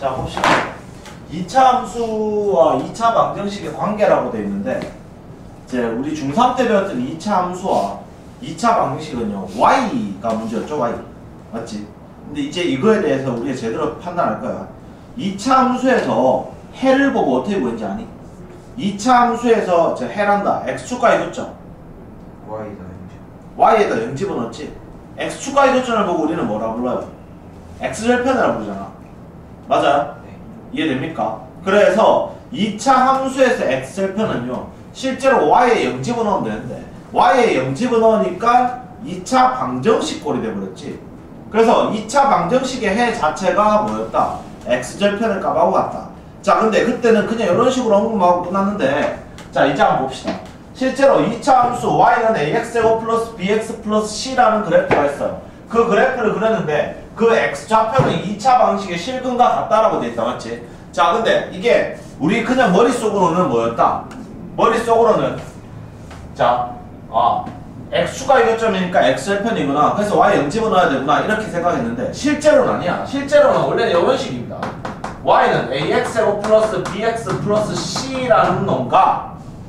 자, 봅시다. 2차 함수와 2차 방정식의 관계라고 되어 있는데, 이제 우리 중3 때 배웠던 2차 함수와 2차 방정식은요, y가 문제였죠, y. 맞지? 근데 이제 이거에 대해서 우리가 제대로 판단할 거야. 2차 함수에서 해를 보고 어떻게 보는지 아니? 2차 함수에서 해란다. x축과 이도점. y에다 0 집어넣지. x축과 이도점을 보고 우리는 뭐라 불러요? x절편이라고 부르잖아. 맞아요? 네. 이해됩니까? 그래서 2차 함수에서 x절편은요, 실제로 y에 0 집어넣으면 되는데, y에 0 집어넣으니까 2차 방정식 꼴이 돼버렸지. 그래서 2차 방정식의 해 자체가 뭐였다? x절편을 값하고 같다. 자, 근데 그때는 그냥 이런 식으로 언급하고 끝났는데, 자, 이제 한번 봅시다. 실제로 2차 함수 y는 ax제곱 플러스 bx 플러스 c라는 그래프가 있어요. 그 그래프를 그렸는데 그 x좌표는 2차 방식의 실근과 같다라고 돼 있다. 맞지? 자, 근데 이게 우리 그냥 머릿속으로는 뭐였다? 머릿속으로는 자, x축과 이거점이니까 x절편이구나. 그래서 y 0 집어넣어야 되구나. 이렇게 생각했는데 실제로는 아니야. 실제로는 원래는 이런 식입니다. y는 ax제곱 플러스 bx 플러스 c라는 놈과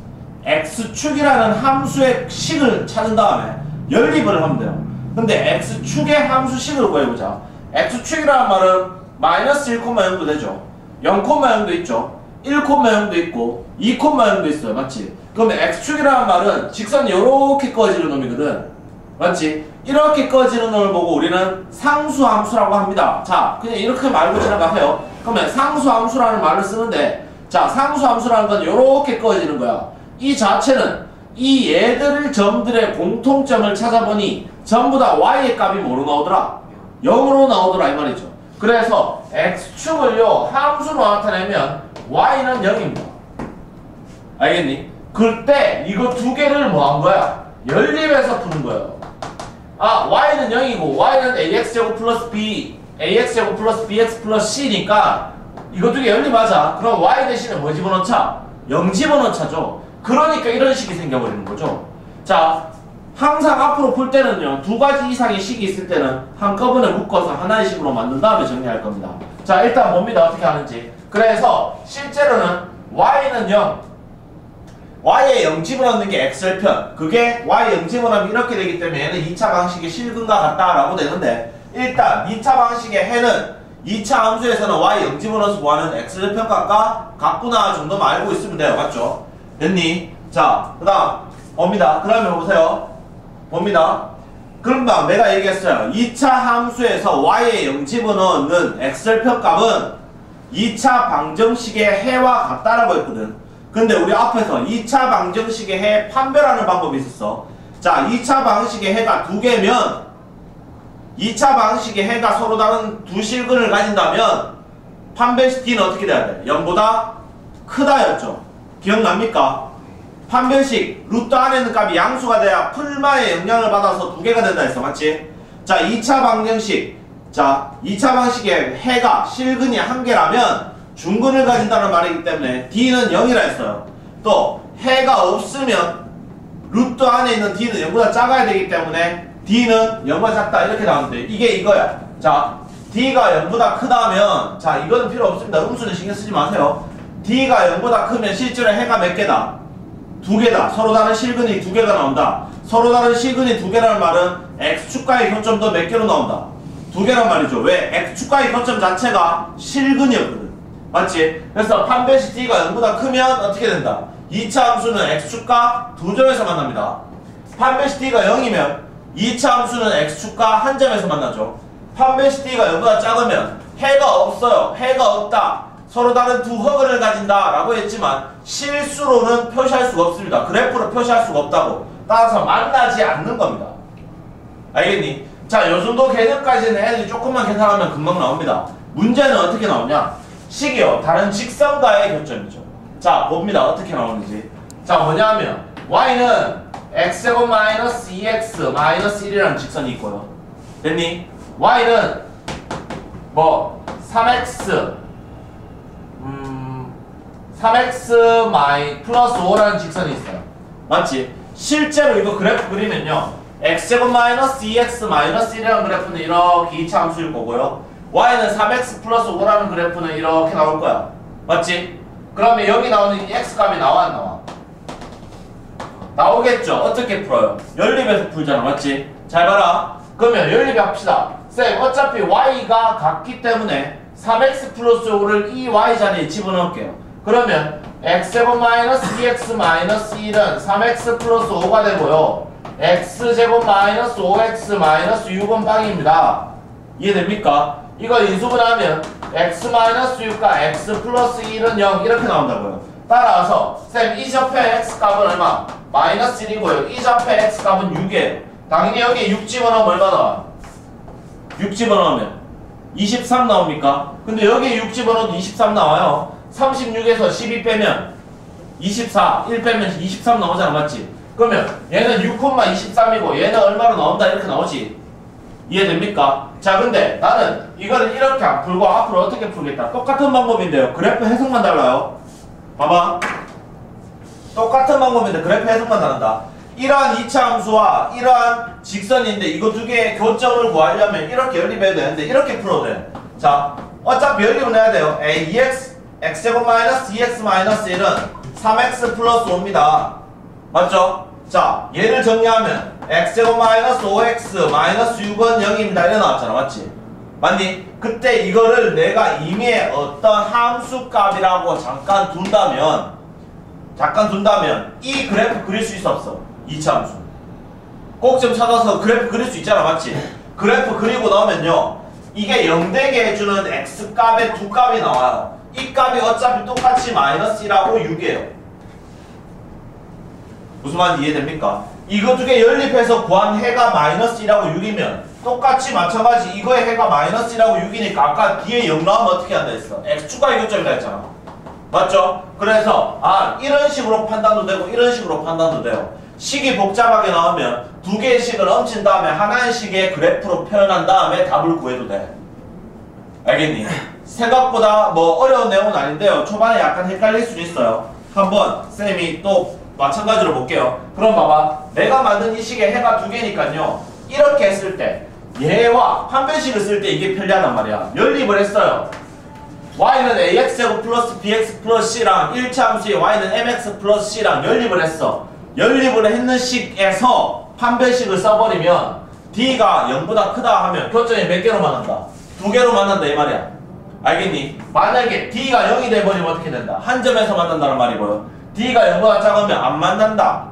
x축이라는 함수의 식을 찾은 다음에 연립을 하면 돼요. 근데 x축의 함수식을 구해보자. x축이라는 말은 마이너스 1,0도 되죠. 0,0도 있죠. 1,0도 있고 2,0도 있어요. 맞지? 그러면 x축이라는 말은 직선이 이렇게 꺼지는 놈이거든. 맞지? 이렇게 꺼지는 놈을 보고 우리는 상수함수라고 합니다. 자, 그냥 이렇게 말고 지나가세요. 그러면 상수함수라는 말을 쓰는데, 자, 상수함수라는 건 이렇게 꺼지는 거야. 이 자체는 이 얘들 점들의 공통점을 찾아보니 전부 다 y의 값이 뭐로 나오더라? 0으로 나오더라 이 말이죠. 그래서 x축을요 함수로 나타내면 y는 0입니다. 알겠니? 그때 이거 두 개를 뭐 한 거야? 연립해서 푸는 거예요. y는 0이고 y는 ax제곱 플러스 b ax제곱 플러스 bx 플러스 c니까 이거 두 개 연립하자. 그럼 y 대신에 뭐 집어넣자? 0 집어넣자죠. 그러니까 이런 식이 생겨버리는 거죠. 자, 항상 앞으로 풀 때는요, 두 가지 이상의 식이 있을 때는 한꺼번에 묶어서 하나의 식으로 만든 다음에 정리할 겁니다. 자, 일단 봅니다. 어떻게 하는지. 그래서 실제로는 y는 0, y에 0 집어넣는 게 x절편. 그게 y에 0 집어넣으면 이렇게 되기 때문에 얘는 2차 방식의 실근과 같다라고 되는데, 일단 2차 방식의 해는 2차 함수에서는 y 0 집어넣어서 구하는 x절편값과 같구나 정도만 알고 있으면 돼요. 맞죠? 됐니? 자, 그 다음 봅니다. 그 다음에 보세요. 봅니다. 그럼 내가 얘기했어요. 2차 함수에서 y에 0 집어넣는 x절편 값은 2차 방정식의 해와 같다라고 했거든. 근데 우리 앞에서 2차 방정식의 해 판별하는 방법이 있었어. 자, 2차 방식의 해가 두 개면 2차 방식의 해가 서로 다른 두 실근을 가진다면 판별식 d는 어떻게 돼야 돼? 0보다 크다였죠. 기억납니까? 판별식 루트 안에 있는 값이 양수가 돼야 풀마의 영향을 받아서 두 개가 된다 했어. 맞지? 자, 2차 방정식. 자, 2차 방식의 해가 실근이 한 개라면 중근을 가진다는 말이기 때문에 d는 0이라 했어요. 또 해가 없으면 루트 안에 있는 d는 0보다 작아야 되기 때문에 d는 0보다 작다 이렇게 나오는데 이게 이거야. 자, d가 0보다 크다면, 자, 이거는 필요 없습니다. 음수는 신경 쓰지 마세요. d가 0보다 크면 실제로 해가 몇 개다? 두 개다. 서로 다른 실근이 두 개가 나온다. 서로 다른 실근이 두 개라는 말은 x축과의 교점도 몇 개로 나온다? 두 개란 말이죠. 왜? x축과의 교점 자체가 실근이었거든. 맞지? 그래서 판별식 d가 0보다 크면 어떻게 된다? 2차 함수는 x축과 두 점에서 만납니다. 판별식 d가 0이면 2차 함수는 x축과 한 점에서 만나죠. 판별식 d가 0보다 작으면 해가 없어요. 해가 없다. 서로 다른 두 허근을 가진다 라고 했지만 실수로는 표시할 수가 없습니다. 그래프로 표시할 수가 없다고. 따라서 만나지 않는 겁니다. 알겠니? 자, 요 정도 개념까지는 애들이 조금만 계산하면 금방 나옵니다. 문제는 어떻게 나오냐? 식이요. 다른 직선과의 교점이죠. 자, 봅니다. 어떻게 나오는지. 자, 뭐냐면 y는 x제곱 마이너스 2x 마이너스 1이라는 직선이 있고요. 됐니? y는 뭐 3x 3x 마이 플러스 5라는 직선이 있어요. 맞지? 실제로 이거 그래프 그리면요, x제곱 마이너스 2x 마이너스 1이라는 그래프는 이렇게 2차 함수일 거고요, y는 3x 플러스 5라는 그래프는 이렇게 나올 거야. 맞지? 그러면 여기 나오는 이 x값이 나와 안 나와? 나오겠죠? 어떻게 풀어요? 연립해서 풀잖아. 맞지? 잘 봐라. 그러면 연립 합시다. 쌤, 어차피 y가 같기 때문에 3x 플러스 5를 이 y 자리에 집어넣을게요. 그러면 x제곱 마이너스 2x 마이너스 1은 3x 플러스 5가 되고요. x제곱 마이너스 5x 마이너스 6은 빵입니다. 이해됩니까? 이거 인수분하면 x 마이너스 6과 x 플러스 1은 0 이렇게 나온다고요. 따라서 쌤, 이 접해 x 값은 얼마? 마이너스 1이고요. 이 접해 x 값은 6이에요. 당연히 여기에 6 집어넣으면 얼마 나와? 6 집어넣으면 23 나옵니까? 근데 여기에 6 집어넣어도 23 나와요. 36에서 12 빼면 24, 1 빼면 23 나오잖아. 맞지? 그러면 얘는 6,23이고 얘는 얼마로 나온다 이렇게 나오지. 이해됩니까? 자, 근데 나는 이거를 이렇게 안 풀고 앞으로 어떻게 풀겠다. 똑같은 방법인데요. 그래프 해석만 달라요. 봐봐. 똑같은 방법인데 그래프 해석만 다른다. 이러한 2차 함수와 이러한 직선인데 이거 두 개의 교점을 구하려면 이렇게 연립해야 되는데 이렇게 풀어도 돼. 자, 어차피 연립은 해야 돼요. a 2x x제곱 마이너스 2x 마이너스 1은 3x 플러스 5입니다. 맞죠? 자, 얘를 정리하면 x제곱 마이너스 5x 마이너스 6은 0입니다. 이래 나왔잖아. 맞지? 맞니? 그때 이거를 내가 이미 어떤 함수 값이라고 잠깐 둔다면 이 그래프 그릴 수 있어 없어? 2차 함수 꼭 좀 찾아서 그래프 그릴 수 있잖아. 맞지? 그래프 그리고 나오면요 이게 0되게 해주는 x값의 두 값이 나와요. 이 값이 어차피 똑같이 마이너스 1하고 6이에요. 무슨 말인지 이해됩니까? 이거 두 개 연립해서 구한 해가 마이너스 1하고 6이면 똑같이 마찬가지 이거의 해가 마이너스 1하고 6이니까 아까 뒤에 0 나오면 어떻게 한다 했어? x축과 이교점이라 했잖아. 맞죠? 그래서 이런 식으로 판단도 되고 이런 식으로 판단도 돼요. 식이 복잡하게 나오면 두 개의 식을 얹힌 다음에 하나의 식의 그래프로 표현한 다음에 답을 구해도 돼. 알겠니? 생각보다 뭐 어려운 내용은 아닌데요. 초반에 약간 헷갈릴 수도 있어요. 한번 쌤이 또 마찬가지로 볼게요. 그럼 봐봐. 내가 만든 이 식의 해가 두 개니까요. 이렇게 했을 때 얘와 판별식을 쓸 때 이게 편리하단 말이야. 연립을 했어요. y는 ax제곱 플러스 bx 플러스 c랑 1차 함수의 y는 mx 플러스 c랑 연립을 했어. 연립을 했는 식에서 판별식을 써버리면 d가 0보다 크다 하면 교점이 몇 개로 만난다? 두 개로 만난다 이 말이야. 알겠니? 만약에 d가 0이 돼버리면 어떻게 된다? 한 점에서 만난다는 말이고요. d가 0보다 작으면 안 만난다.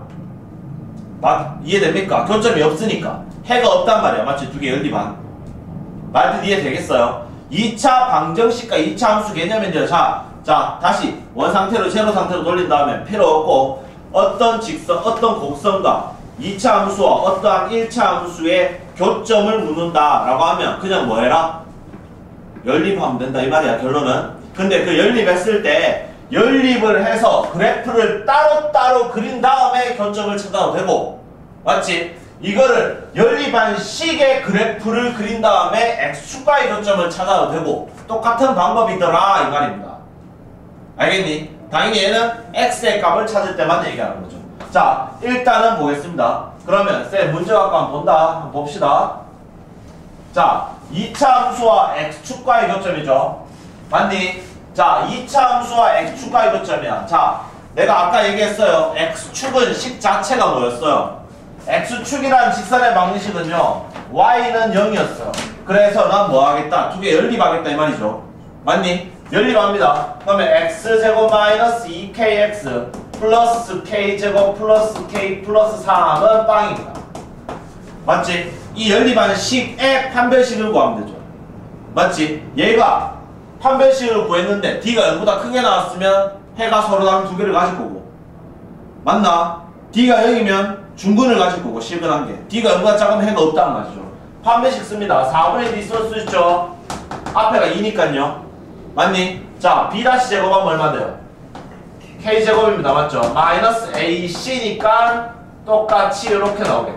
이해됩니까? 교점이 없으니까. 해가 없단 말이야. 맞지? 두 개 연립한. 말뜻 이해되겠어요? 2차 방정식과 2차 함수 개념인데요. 자, 다시 원상태로 제로 상태로 돌린 다음에 필요 없고 어떤 직선, 어떤 곡선과 2차 함수와 어떠한 1차 함수의 교점을 묻는다 라고 하면 그냥 뭐 해라? 연립하면 된다 이 말이야. 결론은. 근데 그 연립했을 때 연립을 해서 그래프를 따로따로 그린 다음에 교점을 찾아도 되고 맞지? 이거를 연립한 식의 그래프를 그린 다음에 x축과의 교점을 찾아도 되고 똑같은 방법이더라 이 말입니다. 알겠니? 당연히 얘는 x의 값을 찾을 때만 얘기하는 거죠. 자, 일단은 보겠습니다. 그러면 쌤 문제 갖고 한번 본다. 한번 봅시다. 자, 2차 함수와 x축과의 교점이죠. 맞니? 자, 2차 함수와 x축과의 교점이야. 자, 내가 아까 얘기했어요. x축은 식 자체가 뭐였어요? x축이라는 직선의 방정식은요 y는 0이었어요. 그래서 난 뭐 하겠다? 두 개 연립하겠다 이 말이죠. 맞니? 연립합니다. 그러면 x제곱 마이너스 2kx 플러스 k제곱 플러스 k 플러스 3은 빵입니다. 맞지? 이 연립하는 식의 판별식을 구하면 되죠. 맞지? 얘가 판별식을 구했는데 d가 0보다 크게 나왔으면 해가 서로 다른 두 개를 가질 거고 맞나? d가 0이면 중근을 가질 거고 식은 한 개. d가 0보다 작으면 해가 없다는 말이죠. 판별식 씁니다. 4분의 1이 있을 수 있죠. 앞에가 2니까요. 맞니? 자, b-제곱하면 얼마 돼요? k제곱입니다. 맞죠? 마이너스 ac니까 똑같이 이렇게 나오겠네.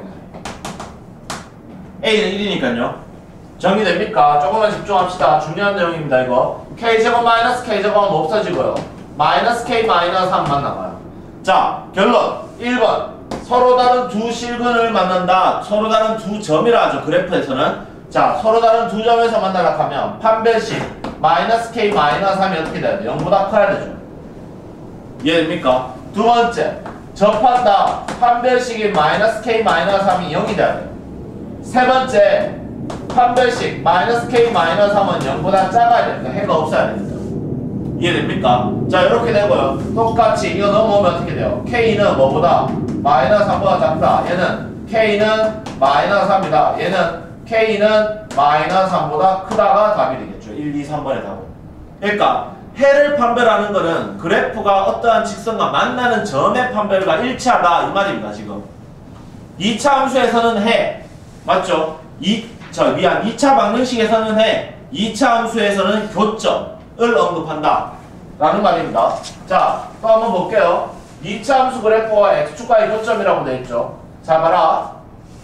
a는 1이니까요. 정리됩니까? 조금만 집중합시다. 중요한 내용입니다. 이거 k제곱 마이너스 k제곱은 없어지고요. 마이너스 k 마이너스 3만 남아요. 자, 결론 1번 서로 다른 두 실근을 만난다. 서로 다른 두 점이라 하죠. 그래프에서는 자, 서로 다른 두 점에서 만나려고 하면 판별식 마이너스 k 마이너스 3이 어떻게 돼야 돼? 0보다 커야 되죠. 이해됩니까? 두 번째, 접한다. 판별식이 마이너스 k 마이너스 3이 0이 돼야 돼. 세 번째, 판별식 마이너스 k 마이너스 3은 0보다 작아야 됩니다. 해가 없어야 됩니다. 이해됩니까? 자, 이렇게 되고요. 똑같이 이거 넘어오면 어떻게 돼요? k는 뭐보다? 마이너스 3보다 작다. 얘는 k는 마이너스 3이다. 얘는 k는 마이너스 3보다 크다가 답이 되겠죠. 1, 2, 3번의 답은. 그러니까 해를 판별하는 거는 그래프가 어떠한 직선과 만나는 점의 판별과 일치하다 이 말입니다. 지금 2차 함수에서는 해 맞죠? 2차 방정식에서는 해 2차 함수에서는 교점을 언급한다 라는 말입니다. 자, 또 한번 볼게요. 2차 함수 그래프와 x축과의 교점이라고 되어 있죠. 자, 봐라.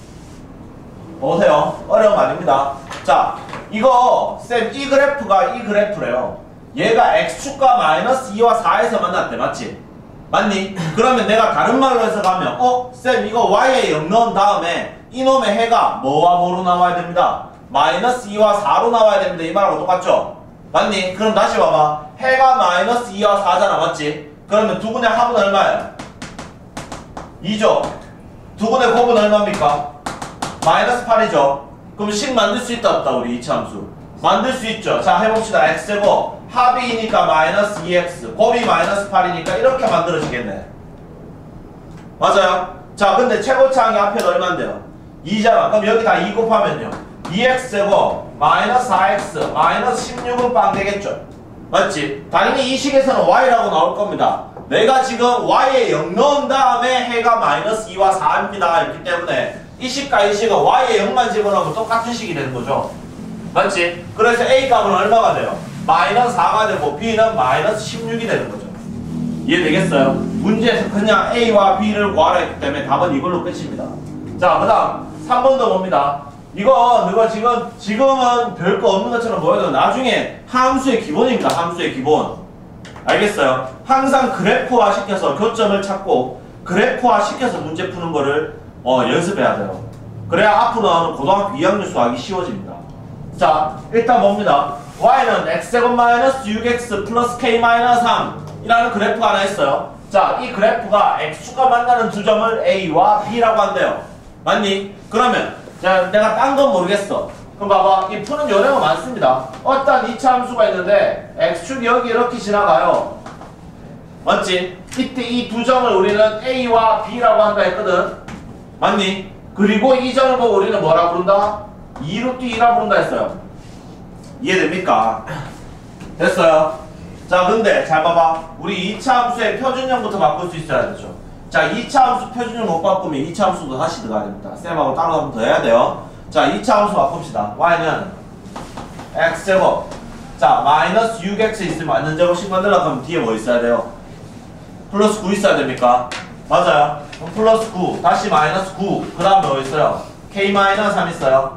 보세요. 어려움 아닙니다. 자, 이거 쌤 이 그래프가 이 그래프래요. 얘가 x축과 마이너스 2와 4에서 만났대. 맞지? 맞니? 그러면 내가 다른 말로 해서 가면 쌤 이거 y에 0 넣은 다음에 이놈의 해가 뭐와 뭐로 나와야 됩니다. 마이너스 2와 4로 나와야 됩니다. 이 말하고 똑같죠? 맞니? 그럼 다시 봐봐. 해가 마이너스 2와 4잖아. 맞지? 그러면 두분의 합은 얼마예요? 2죠? 두분의 곱은 얼마입니까? 마이너스 8이죠? 그럼 식 만들 수 있다 없다 우리 2차 함수? 만들 수 있죠. 자, 해봅시다. x제곱 합이 2니까 마이너스 2x 곱이 마이너스 8이니까 이렇게 만들어지겠네. 맞아요? 자, 근데 최고차항이 앞에 얼마인데요? 2잖아. 그럼 여기 다 2 곱하면요 2x제곱 마이너스 4x 마이너스 16은 빵 되겠죠? 맞지? 당연히 이 식에서는 y라고 나올 겁니다. 내가 지금 y에 0 넣은 다음에 해가 마이너스 2와 4입니다. 이렇기 때문에 이 식과 이 식은 y에 0만 집어넣으면 똑같은 식이 되는 거죠. 맞지? 그래서 a 값은 얼마가 돼요? 마이너스 4가 되고 b는 마이너스 16이 되는 거죠. 이해되겠어요? 문제에서 그냥 a와 b를 구하라 했기 때문에 답은 이걸로 끝입니다. 자, 그 다음 3번도 봅니다. 이거 지금은 별거 없는 것처럼 보여도 나중에 함수의 기본입니다. 함수의 기본. 알겠어요? 항상 그래프화 시켜서 교점을 찾고 그래프화 시켜서 문제 푸는 거를 연습해야 돼요. 그래야 앞으로 나오는 고등학교 2학년 수학이 쉬워집니다. 자, 일단 봅니다. y는 x제곱 마이너스 6x 플러스 k 마이너스 3 이라는 그래프가 하나 있어요. 자, 이 그래프가 x축과 만나는 두 점을 a와 b라고 한대요. 맞니? 그러면 자, 내가 딴 건 모르겠어. 그럼 봐봐. 이 푸는 요령은 많습니다. 어떤 2차 함수가 있는데 x축이 여기 이렇게 지나가요. 맞지? 이때 이 두 점을 우리는 a와 b라고 한다 했거든. 맞니? 그리고 이 점을 보고 우리는 뭐라 부른다? 2루트 2라 부른다 했어요. 이해됩니까? 됐어요? 자, 근데 잘 봐봐. 우리 2차 함수의 표준형부터 바꿀 수 있어야 되죠. 자, 2차 함수 표준형 못 바꾸면 2차 함수도 다시 들어가야 됩니다. 쌤하고 따로 한 번 더 해야 돼요. 자, 2차 함수 바꿉시다. y는 x제곱 자, 마이너스 6x 있으면 완전 제곱식 만들려고 하면 뒤에 뭐 있어야 돼요? 플러스 9 있어야 됩니까? 맞아요. 그럼 플러스 9 다시 마이너스 9 그 다음에 뭐 있어요? k 마이너스 3 있어요.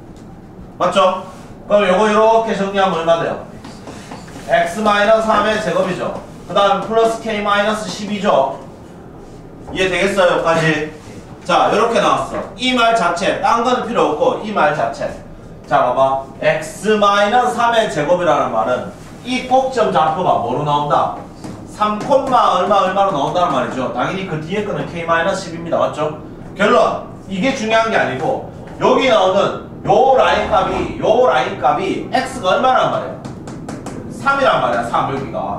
맞죠? 그럼 요거 이렇게 정리하면 얼마 돼요? x 마이너스 3의 제곱이죠. 그 다음 플러스 k 마이너스 12죠. 이해되겠어요? 여기까지? 자, 이렇게 나왔어. 이 말 자체, 딴 거는 필요 없고 이 말 자체. 자, 봐봐. x 마이너스 3의 제곱이라는 말은 이 꼭점 좌표가 뭐로 나온다? 3, 얼마로 나온다는 말이죠. 당연히 그 뒤에 거는 k 마이너스 10입니다. 맞죠? 결론. 이게 중요한 게 아니고 여기 나오는 요 라인 값이 x가 얼마란 말이에요? 3이란 말이야. 3 여기가.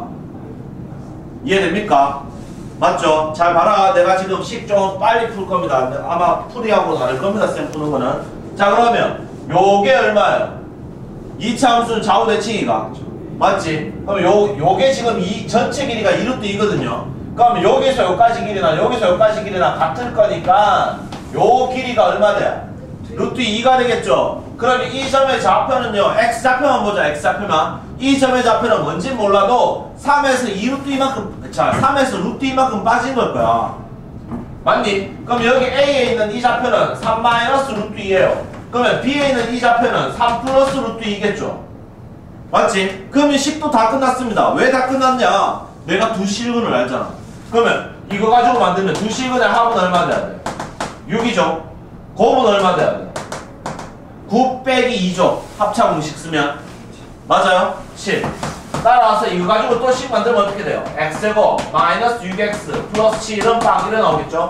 이해됩니까? 맞죠? 잘 봐라. 내가 지금 식 좀 빨리 풀 겁니다. 아마 풀이하고 다를 겁니다. 쌤 푸는 거는. 자, 그러면 요게 얼마예요? 2차 함수는 좌우 대칭이가. 맞지? 그럼 요게 지금 이 전체 길이가 2루트 2거든요. 그럼 여기서 여기까지 길이나 여기서 여기까지 길이나 같을 거니까 요 길이가 얼마 돼? 루트 2가 되겠죠? 그러면 이 점의 좌표는요, x좌표만 보자, x좌표만. 이 점의 좌표는 뭔지 몰라도 3에서 2루트 2만큼, 자, 3에서 루트 2만큼 빠진 걸 거야. 맞니? 그럼 여기 A에 있는 이 좌표는 3 마이너스 루트 2예요. 그러면 B에 있는 이 좌표는 3 플러스 루트 2겠죠? 맞지? 그러면 식도 다 끝났습니다. 왜 다 끝났냐? 내가 두 실근을 알잖아. 그러면 이거 가지고 만들면 두 실근의 합은 얼마 돼야 돼? 6이죠? 곱은 얼마 돼야 돼? 9 9 빼기 2죠. 합차 공식 쓰면. 맞아요? 7. 따라와서 이거 가지고 또 식 만들면 어떻게 돼요? x제곱 마이너스 6x 플러스 7은 빵 이래 나오겠죠?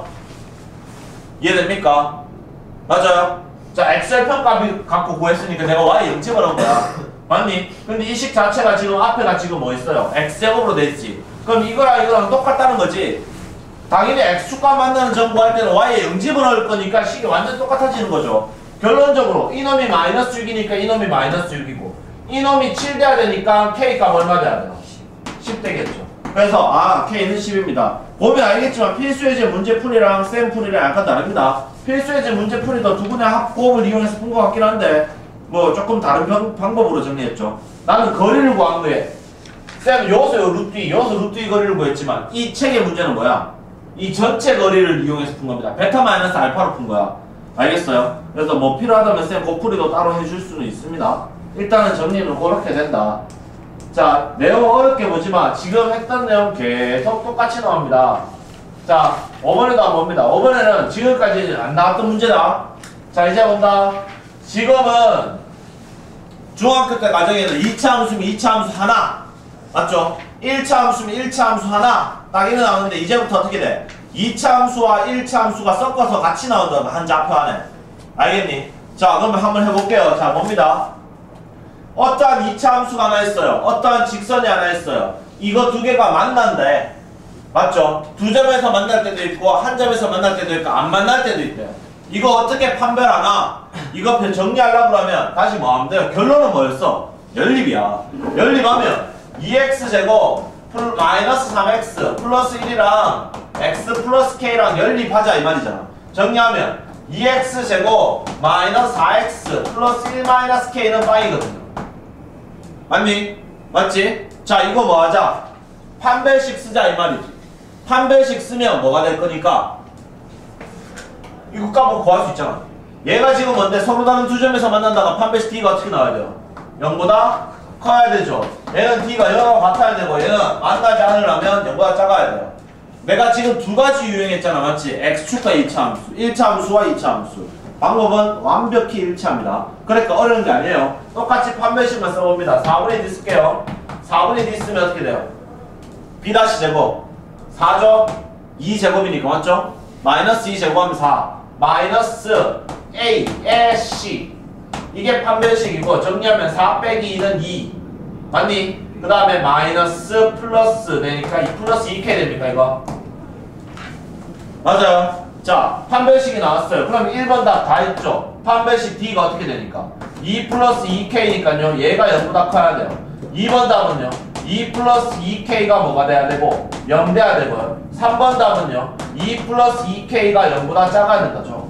이해됩니까? 맞아요? 자, x절편 값이 갖고 구했으니까 내가 y 0 집어넣은 거야. 맞니? 근데 이 식 자체가 지금 앞에가 지금 뭐 있어요? x제곱으로 돼 있지. 그럼 이거랑 똑같다는 거지. 당연히 x축과 만나는 점 구할 때는 y에 0 집어넣을 거니까 식이 완전 똑같아지는 거죠. 결론적으로 이놈이 마이너스 6이니까 이놈이 마이너스 6이고 이놈이 7 돼야 되니까 k값 얼마 돼야 돼요? 10 되겠죠. 그래서 k는 10입니다. 보면 알겠지만 필수예제 문제풀이랑 쌤풀이랑 약간 다릅니다. 필수예제 문제풀이도 두 분의 합곱을 이용해서 푼 것 같긴 한데 뭐 조금 다른 방법으로 정리했죠. 나는 거리를 구한 거에 쌤 여기서 루트 2, 여기서 루트 2 거리를 구했지만 이 책의 문제는 뭐야? 이 전체 거리를 이용해서 푼 겁니다. 베타 마이너스 알파로 푼 거야. 알겠어요? 그래서 뭐 필요하다면 쌤 곱풀이도 따로 해줄 수는 있습니다. 일단은 정리는 그렇게 된다. 자, 내용 어렵게 보지마. 지금 했던 내용 계속 똑같이 나옵니다. 자, 5번에도 한번 봅니다. 5번에는 지금까지 안 나왔던 문제다. 자, 이제 본다. 지금은 중학교 때 과정에는 2차 함수면 2차 함수 하나. 맞죠? 1차 함수면 1차 함수 하나. 딱 이래 나오는데 이제부터 어떻게 돼? 2차 함수와 1차 함수가 섞어서 같이 나온다. 한 좌표 안에. 알겠니? 자, 그러면 한번 해볼게요. 자, 봅니다. 어떠한 2차 함수가 하나 있어요. 어떠한 직선이 하나 있어요. 이거 두 개가 만난대. 맞죠? 두 점에서 만날 때도 있고 한 점에서 만날 때도 있고 안 만날 때도 있대요. 이거 어떻게 판별하나? 이거 정리하려고 하면 다시 뭐 하면 돼요? 결론은 뭐였어? 연립이야. 연립하면 2x제곱 마이너스 3x 플러스 1이랑 x 플러스 k랑 연립하자 이 말이잖아. 정리하면 2x제곱 마이너스 4x 플러스 1 마이너스 k는 빵이거든요. 맞니? 맞지? 자, 이거 뭐 하자? 판별식 쓰자 이 말이지. 판별식 쓰면 뭐가 될 거니까 이거 까먹고 구할 수 있잖아. 얘가 지금 뭔데? 서로 다른 두 점에서 만난다가 판별식 d가 어떻게 나와야 돼요? 0보다 커야 되죠. 얘는 d가 0하고 같아야 되고 얘는 만나지 않으려면 0보다 작아야 돼요. 내가 지금 두 가지 유형했잖아. 맞지? x축과 2차 함수 1차 함수와 2차 함수. 방법은 완벽히 1차입니다. 그러니까 어려운 게 아니에요. 똑같이 판별식만 써봅니다. 4분의 d 쓸게요. 4분의 d 쓰면 어떻게 돼요? b-제곱 4죠? 2제곱이니까 맞죠? 마이너스 2제곱하면 4 마이너스 a c 이게 판별식이고 정리하면 4 빼기 2는 2 맞니? 그 다음에 마이너스 플러스 되니까 2 플러스 2k 됩니까 이거? 맞아요. 자, 판별식이 나왔어요. 그럼 1번 답 다 했죠? 판별식 d가 어떻게 되니까? 2 플러스 2k니까요. 얘가 0보다 커야 돼요. 2번 답은요. 2 플러스 2k가 뭐가 돼야 되고 0 돼야 되고요. 3번 답은요. 2 플러스 2k가 0보다 작아야 된다죠.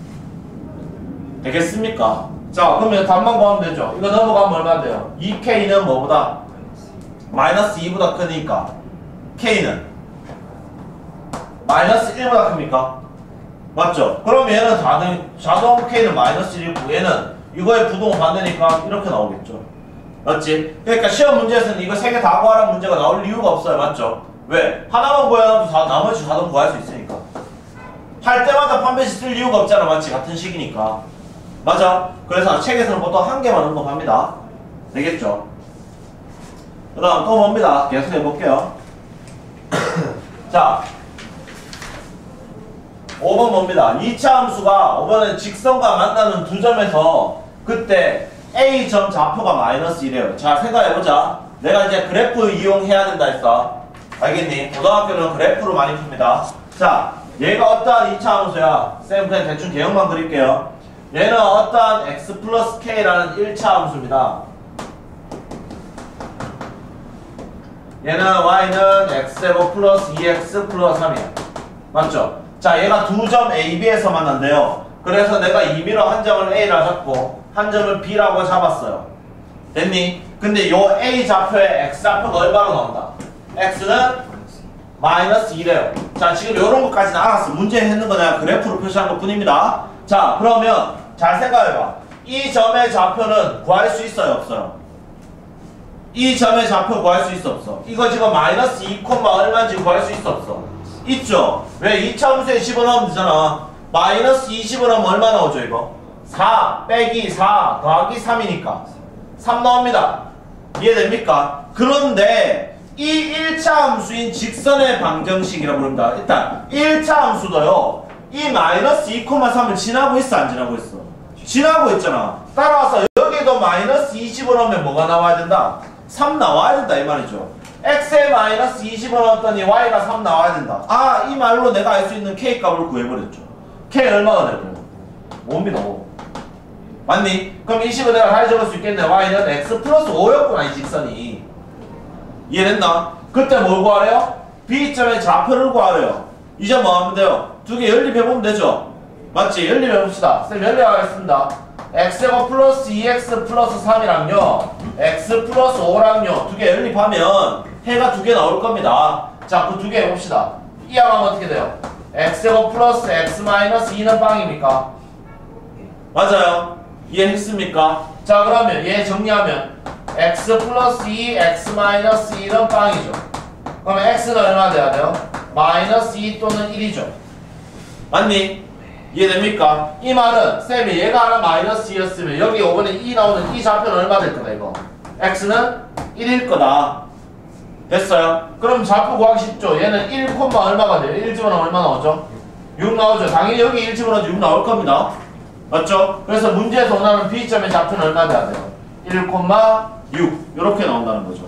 되겠습니까? 자, 그러면 답만 구하면 되죠. 이거 넘어가면 얼마 돼요? 2k는 뭐보다? 마이너스 2보다 크니까 k는 마이너스 1보다 큽니까? 맞죠? 그럼 얘는 자동 k는 마이너스 1이고 얘는 이거의 부동은 반대니까 이렇게 나오겠죠. 맞지? 그러니까 시험 문제에서는 이거 3개 다 구하라는 문제가 나올 이유가 없어요. 맞죠? 왜? 하나만 구해도 나머지 자동 구할 수 있으니까. 할 때마다 판별식 쓸 이유가 없잖아. 맞지? 같은 식이니까. 맞아? 그래서 책에서는 보통 한 개만 언급합니다. 되겠죠? 그 다음 또 뭡니다. 계속 해볼게요. 자, 5번 뭡니다. 2차 함수가 5번은 직선과 만나는 두 점에서 그때 A점 좌표가 마이너스 1이에요. 자, 생각해보자. 내가 이제 그래프 이용해야 된다 했어. 알겠니? 고등학교는 그래프로 많이 풉니다. 자, 얘가 어떠한 2차 함수야? 쌤 그냥 대충 개형만 그릴게요. 얘는 어떠한 x 플러스 k라는 1차 함수입니다. 얘는 y는 x제곱 플러스 2x 플러스 3이야. 맞죠? 자, 얘가 두 점 A, B에서 만난대요. 그래서 내가 임의로 한 점을 A라 잡고 한 점을 B라고 잡았어요. 됐니? 근데 요 A 좌표에 X 좌표가 얼마로 나온다? X는 마이너스 2래요. 자, 지금 요런 것까지는 알았어. 문제 했는 거 내가 그래프로 표시한 것 뿐입니다. 자, 그러면 잘 생각해봐. 이 점의 좌표는 구할 수 있어요? 없어요? 이 점의 좌표 구할 수 있어? 없어? 이거 지금 마이너스 2, 얼마인지 구할 수 있어? 없어? 있죠? 왜? 2차 함수에 집어넣으면 되잖아. 마이너스 20을 하면 얼마 나오죠 이거? 4 빼기 4 더하기 3이니까 3 나옵니다. 이해됩니까? 그런데 이 1차 함수인 직선의 방정식이라고 부릅니다. 일단 1차 함수도요. 이 마이너스 2,3을 지나고 있어 안 지나고 있어? 지나고 있잖아. 따라서 여기도 마이너스 20을 넣으면 뭐가 나와야 된다? 3 나와야 된다 이 말이죠. x에 마이너스 20을 넣었더니 y가 3 나와야 된다. 아, 이 말로 내가 알 수 있는 k 값을 구해버렸죠. k 얼마가 되고요? 5입니다. 5. 맞니? 그럼 20을 내가 다시 적을 수 있겠네. y는 x 플러스 5였구나 이 직선이. 이해됐나? 그때 뭘 구하래요? B점의 좌표를 구하래요. 이제 뭐 하면 돼요? 두 개 연립해보면 되죠? 맞지? 연립해봅시다. 쌤 연립하겠습니다. x제곱 플러스 2x 플러스 3이랑요 x 플러스 5랑요 두 개 연립하면 해가 두 개 나올 겁니다. 자, 그 두 개 해봅시다. 이항하면 어떻게 돼요? x제곱 플러스 x 마이너스 2는 빵입니까? 맞아요. 이해했습니까? 자, 그러면 얘 정리하면 x 플러스 2 x 마이너스 2는 빵이죠. 그러면 x는 얼마 돼야 돼요? 마이너스 2 또는 1이죠. 맞니? 이해됩니까? 이 말은 쌤이 얘가 하나 마이너스 2였으면 여기 5번에 2 나오는 이 좌표는 얼마 될 거다 이거? x는 1일 거다. 됐어요? 그럼 좌표 구하기 쉽죠? 얘는 1, 얼마가 돼요? 1 집어넣으면 얼마 나오죠? 6 나오죠. 당연히 여기 1 집어넣어도 6 나올 겁니다. 맞죠? 그래서 문제에서 원하는 B점의 좌표는 얼마 돼야 돼요? 1,6 이렇게 나온다는 거죠.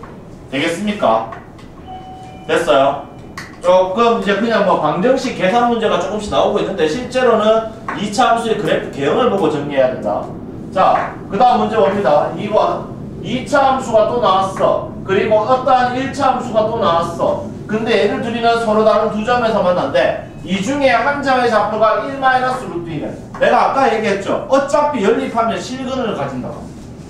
되겠습니까? 됐어요? 조금 이제 그냥 뭐 방정식 계산 문제가 조금씩 나오고 있는데 실제로는 2차 함수의 그래프 개형을 보고 정리해야 된다. 자, 그 다음 문제 봅니다. 2번 2차 함수가 또 나왔어. 그리고 어떠한 1차 함수가 또 나왔어. 근데 얘를 둘이는 서로 다른 두 점에서 만난데 이 중에 한 점의 좌표가 1-루트이면 내가 아까 얘기했죠. 어차피 연립하면 실근을 가진다고.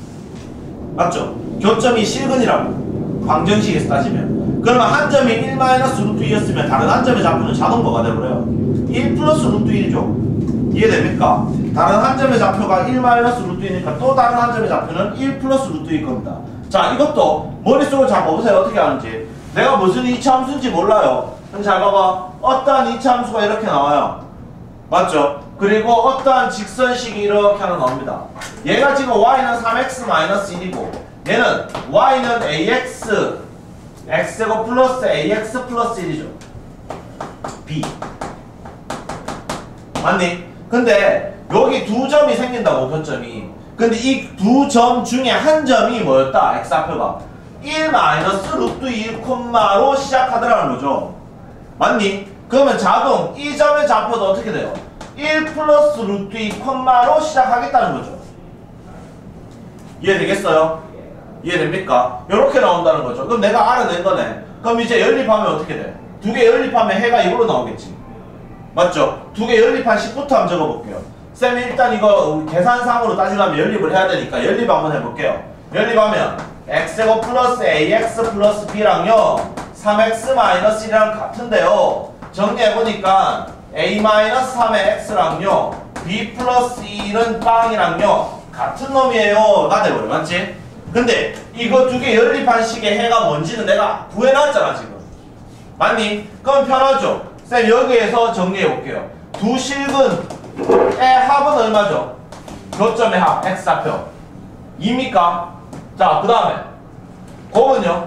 맞죠? 교점이 실근이라고 방정식에서 따지면. 그러면 한 점이 1-루트2였으면 다른 한 점의 좌표는 자동 뭐가 돼버려요? 1+루트1이죠. 이해됩니까? 다른 한 점의 좌표가 1-루트2니까 또 다른 한 점의 좌표는 1+루트2일 겁니다. 자, 이것도 머릿속을 잘 봐보세요. 어떻게 하는지. 내가 무슨 2차 함수인지 몰라요. 그럼 잘 봐봐. 어떠한 2차 함수가 이렇게 나와요. 맞죠? 그리고 어떠한 직선식이 이렇게 하나 나옵니다. 얘가 지금 y는 3x-1이고 얘는 y는 ax x제곱 플러스 ax 플러스 1이죠. b 맞니? 근데 여기 두 점이 생긴다고 교점이. 근데 이 두 점 중에 한 점이 뭐였다? x좌표가 1-루트2로 시작하더라는 거죠. 맞니? 그러면 자동 이 점의 좌표도 어떻게 돼요? 1+루트2로 시작하겠다는 거죠. 이해되겠어요? 이해됩니까? 이렇게 나온다는 거죠. 그럼 내가 알아낸 거네. 그럼 이제 연립하면 어떻게 돼? 두 개 연립하면 해가 이걸로 나오겠지. 맞죠? 두 개 연립한 식부터 한번 적어볼게요. 쌤이 일단 이거 계산상으로 따지려면 연립을 해야 되니까 연립 한번 해볼게요. 연립하면 x제곱 플러스 ax 플러스 b랑요 3x-1이랑 같은데요. 정리해보니까 a-3의 x랑요 b 플러스 2는 빵이랑요 같은 놈이에요. 가 돼버려. 맞지? 근데 이거 두 개 연립한 식의 해가 뭔지는 내가 구해놨잖아 지금. 맞니? 그럼 편하죠? 쌤 여기에서 정리해볼게요. 두 실근의 합은 얼마죠? 교점의 합 x좌표 2입니까? 자, 그 다음에 곱은요?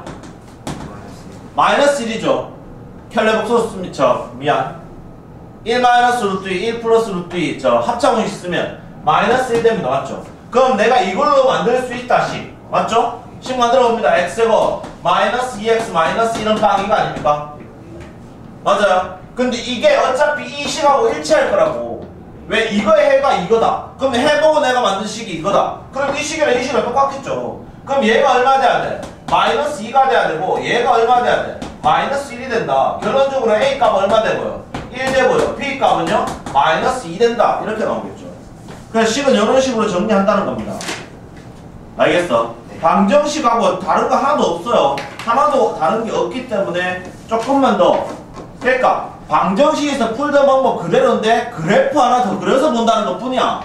마이너스 1이죠. 켈레복소스 미안 1-루트2 1+루트2 저 합차공식 쓰면 마이너스 1 됩니다. 맞죠? 그럼 내가 이걸로 만들 수 있다 식 맞죠? 식 만들어 봅니다. x제곱 마이너스 2x 마이너스 1은 빵이가 아닙니까? 맞아요. 근데 이게 어차피 이 식하고 일치할 거라고. 왜? 이거의 해가 이거다. 그럼 해보고 내가 만든 식이 이거다. 그럼 이 식이랑 이 식이랑 똑같겠죠. 그럼 얘가 얼마 돼야 돼? 마이너스 2가 돼야 되고 얘가 얼마 돼야 돼? 마이너스 1이 된다. 결론적으로 A 값 얼마 돼 보여? 1 돼 보여. B 값은요? 마이너스 2 된다. 이렇게 나오겠죠. 그래서 식은 이런 식으로 정리한다는 겁니다. 알겠어? 방정식하고 다른 거 하나도 없어요. 하나도 다른 게 없기 때문에 조금만 더. 그러니까 방정식에서 풀던 방법 그대로인데 그래프 하나 더 그려서 본다는 것 뿐이야.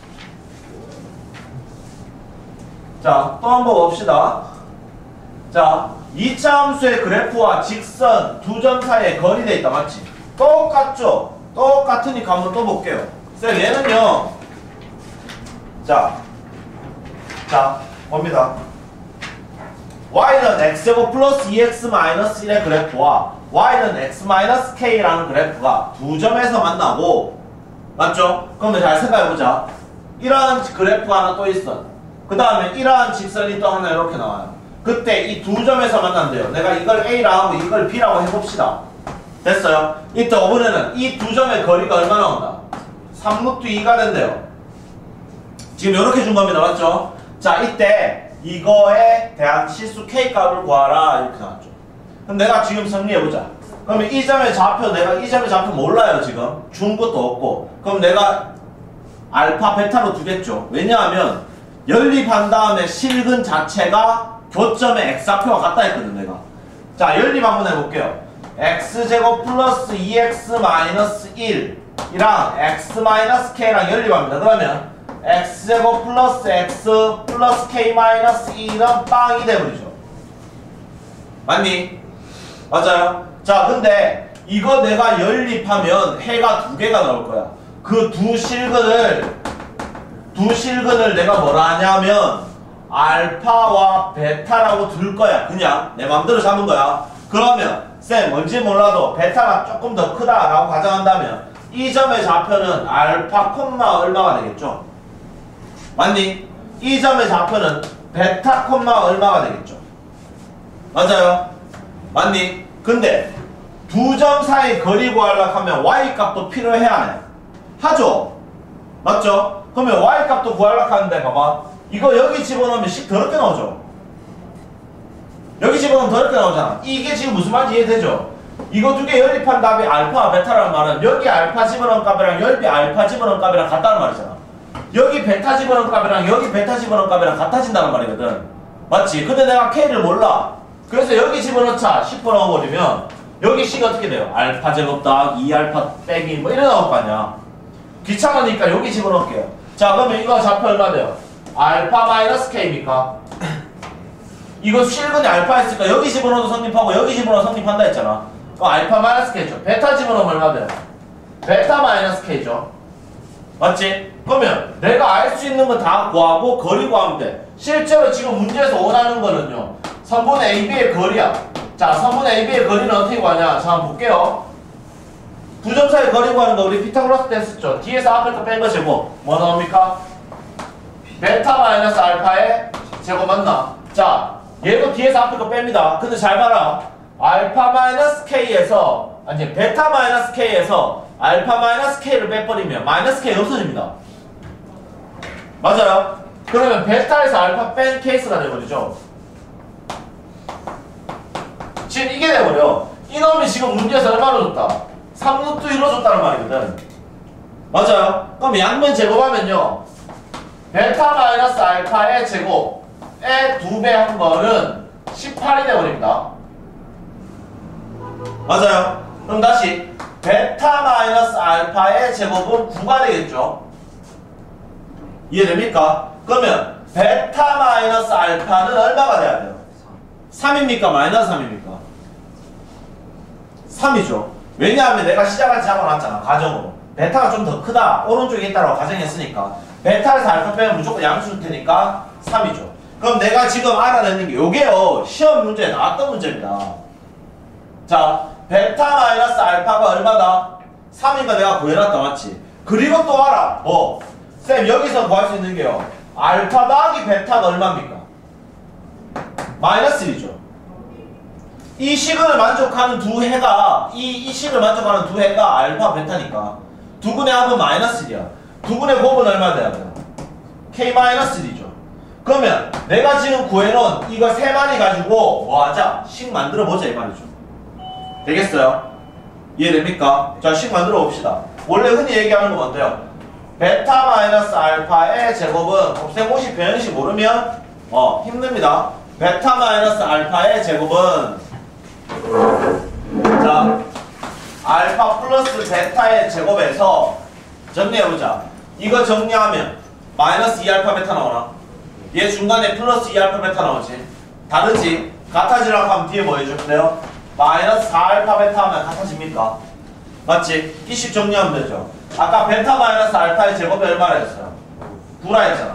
자, 또 한 번 봅시다. 자, 2차 함수의 그래프와 직선 두 점 사이에 거리돼 있다. 맞지? 똑같죠? 똑같으니까 한번 또 볼게요. 쌤, 얘는요 자, 봅니다. y는 x제곱 플러스 2x 마이너스 1의 그래프와 y는 x 마이너스 k라는 그래프가 두 점에서 만나고, 맞죠? 그러면 잘 생각해보자. 이러한 그래프가 하나 또 있어. 그 다음에 이러한 직선이 또 하나 이렇게 나와요. 그때 이 두 점에서 만난대요. 내가 이걸 A라고 하고 이걸 B라고 해봅시다. 됐어요? 이때 5번에는 이 두 점의 거리가 얼마나 온다? 3루트 2가 된대요. 지금 이렇게 준 겁니다. 맞죠? 자, 이때 이거에 대한 실수 K값을 구하라 이렇게 나왔죠. 그럼 내가 지금 정리해보자. 그러면 이 점의 좌표, 내가 이 점의 좌표 몰라요. 지금 준 것도 없고. 그럼 내가 알파, 베타로 두겠죠. 왜냐하면 연립한 다음에 실근 자체가 교점의 x좌표와 같다 했거든 내가. 자, 연립 한번 해볼게요. x제곱 플러스 2x 마이너스 1이랑 x 마이너스 k랑 연립합니다. 그러면 x제곱 플러스 x 플러스 k 마이너스 2는 빵이 돼버리죠. 맞니? 맞아요? 자, 근데 이거 내가 연립하면 해가 두 개가 나올 거야. 그 두 실근을 내가 뭐라 하냐면 알파와 베타라고 둘 거야. 그냥 내 맘대로 잡은 거야. 그러면 쌤 뭔지 몰라도 베타가 조금 더 크다라고 가정한다면 이 점의 좌표는 알파 콤마 얼마가 되겠죠? 맞니? 이 점의 좌표는 베타 콤마 얼마가 되겠죠? 맞아요? 맞니? 근데 두 점 사이 거리 구하려고 하면 y 값도 필요해야 안 해? 하죠? 맞죠? 그러면 y 값도 구하려고 하는데 봐봐. 이거 여기 집어넣으면 식 더럽게 나오죠? 여기 집어넣으면 더럽게 나오잖아. 이게 지금 무슨 말인지 이해되죠? 이거 두 개 연립한 답이 알파와 베타라는 말은 여기 알파 집어넣은 값이랑 여기 알파 집어넣은 값이랑 같다는 말이잖아. 여기 베타 집어넣은 값이랑 여기 베타 집어넣은 값이랑 같아진다는 말이거든. 맞지? 근데 내가 K를 몰라. 그래서 여기 집어넣자 10번 넣어버리면 여기 C가 어떻게 돼요? 알파 제곱 더하기 2알파 빼기 뭐 이래 나올 거 아니야. 귀찮으니까 여기 집어넣을게요. 자, 그러면 이거 좌표 얼마 돼요? 알파 마이너스 K입니까? 이거 실근이 알파 했으니까 여기 집어넣어도 성립하고 여기 집어넣어도 성립한다 했잖아. 그럼 알파 마이너스 K죠. 베타 집어넣으면 얼마 돼요? 베타 마이너스 K죠. 맞지? 그러면 내가 알 수 있는 거 다 구하고 거리 구하면 돼. 실제로 지금 문제에서 원하는 거는요, 선분 AB의 거리야. 자, 선분 AB의 거리는 어떻게 구하냐? 자, 한번 볼게요. 두 점 사이 거리 구하는 거 우리 피타고라스 때 했었죠. 뒤에서 앞에 거 뺀 거 제곱 뭐 나옵니까? 베타 마이너스 알파의 제곱 맞나? 자, 얘도 뒤에서 앞에 거 뺍니다. 근데 잘 봐라. 알파 마이너스 K에서 아니 베타 마이너스 K에서 알파 마이너스 K를 빼버리면 마이너스 K 없어집니다. 맞아요? 그러면 베타에서 알파 뺀 케이스가 돼버리죠. 지금 이게 돼버려. 이놈이 지금 문제에서 얼마로 줬다? 3루트 1로 줬다는 말이거든. 맞아요? 그럼 양면 제곱하면요, 베타 마이너스 알파의 제곱의 2배 한 거는 18이 돼버립니다. 맞아요? 그럼 다시 베타 마이너스 알파의 제곱은 9가 되겠죠? 이해됩니까? 그러면 베타 마이너스 알파는 얼마가 돼야 돼요? 3입니까? 마이너스 3입니까? 3이죠. 왜냐하면 내가 시작을 잡아놨잖아. 가정으로. 베타가 좀 더 크다. 오른쪽에 있다라고 가정했으니까 베타에서 알파 빼면 무조건 양수일 테니까 3이죠. 그럼 내가 지금 알아내는 게 요게요, 시험 문제에 나왔던 문제입니다. 자, 베타 마이너스 알파가 얼마다? 3이니까 내가 구해놨다. 맞지? 그리고 또 알아. 뭐? 쌤, 여기서 구할 수 있는 게요, 알파 더하기 베타가 얼마입니까? 마이너스 1이죠. 이 식을 만족하는 두 해가, 이 식을 만족하는 두 해가 알파 베타니까 두 분의 합은 마이너스 1이야. 두 분의 곱은 얼마 돼야 돼요? K 마이너스 1이죠. 그러면 내가 지금 구해놓은 이거 세 마리 가지고 뭐 하자? 식 만들어 보자 이 말이죠. 되겠어요? 이해됩니까? 자, 식 만들어 봅시다. 원래 흔히 얘기하는 거 뭔데요? 베타 마이너스 알파의 제곱은 곱셈 50 변형식 모르면 힘듭니다. 베타 마이너스 알파의 제곱은, 자, 알파 플러스 베타의 제곱에서 정리해보자. 이거 정리하면 마이너스 2알파 베타 나오나? 얘 중간에 플러스 2알파 베타 나오지? 다르지? 같아지라고 하면 뒤에 뭐 해줄래요? 마이너스 4알파 베타 하면 같아집니까? 맞지? 이 식 정리하면 되죠. 아까 베타 마이너스 알파의 제곱이 얼마나 했어요? 9라 했잖아.